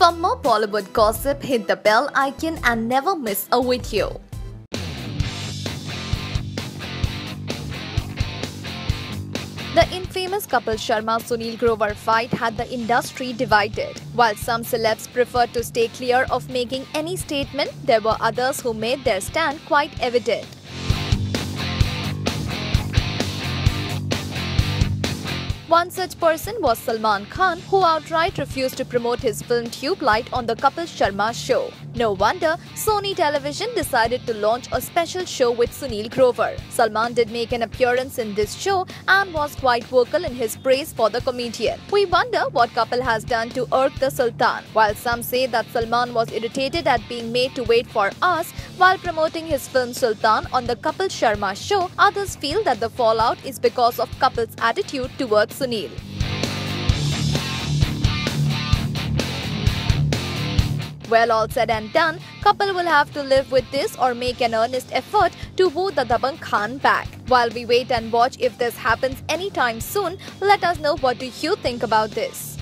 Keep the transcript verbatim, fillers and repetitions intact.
For more Bollywood gossip, hit the bell icon and never miss a video. The infamous couple Sharma-Sunil Grover fight had the industry divided. While some celebs preferred to stay clear of making any statement, there were others who made their stand quite evident. One such person was Salman Khan, who outright refused to promote his film Tube Light on the Kapil Sharma show. No wonder Sony Television decided to launch a special show with Sunil Grover. Salman did make an appearance in this show and was quite vocal in his praise for the comedian. We wonder what Kapil has done to irk the Sultan. While some say that Salman was irritated at being made to wait for us while promoting his film Sultan on the Kapil Sharma show, others feel that the fallout is because of Kapil's attitude towards Sunil. Well, all said and done, Kapil will have to live with this or make an earnest effort to woo the Dabangg Khan back. While we wait and watch if this happens anytime soon, let us know what do you think about this.